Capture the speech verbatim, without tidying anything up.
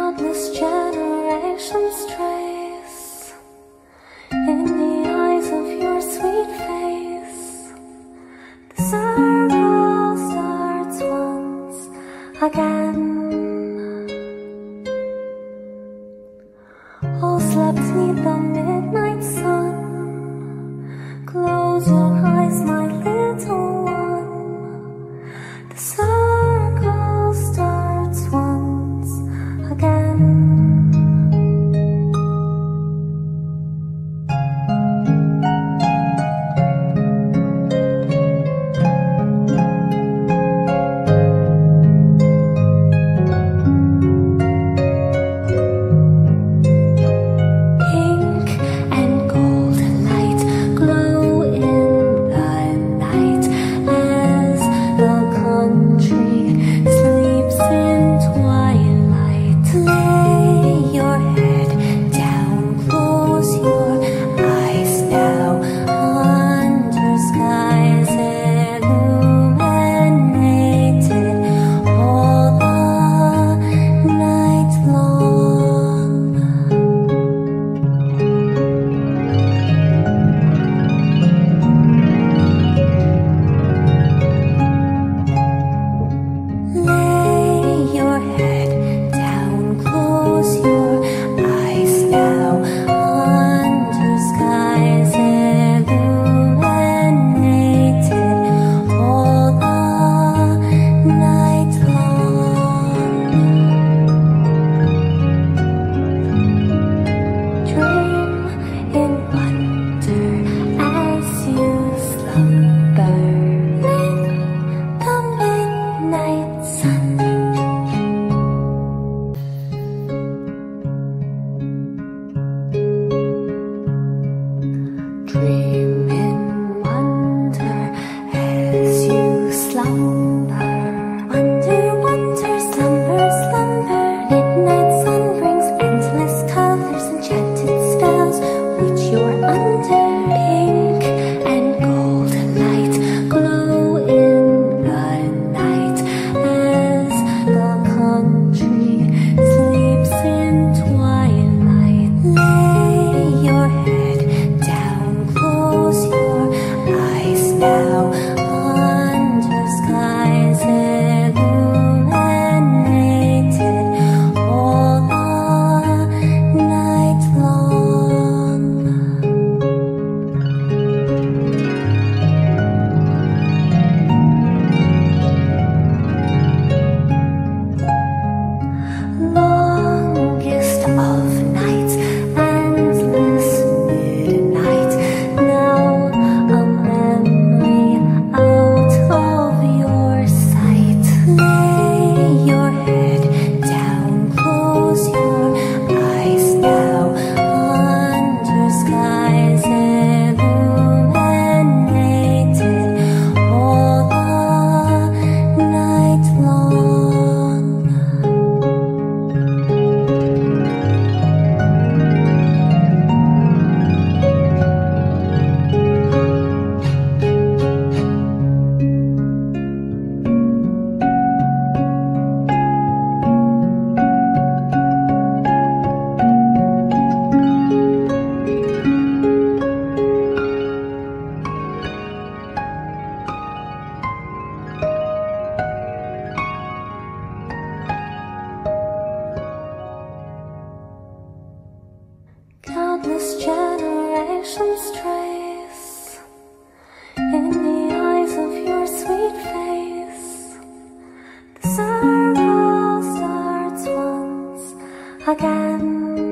Countless generations trace in the eyes of your sweet face. The circle starts once again. All slept neath the midnight sun. Close your eyes, my little one. The circle starts once again. Dream in wonder as you slumber. Wonder, wonder, slumber, slumber. Midnight sun brings endless colors, enchanted spells which you're under. Pink and gold light glow in the night as the country sleeps in twilight. Lay your head down, close your eyes now, under skies illuminated all the night long. Longest of nights, endless midnight, now a memory out of your sight. Lay your head down, close your eyes now, under skies illuminated all the night long. Countless generations trace in the eyes of your sweet face. The circle starts once again.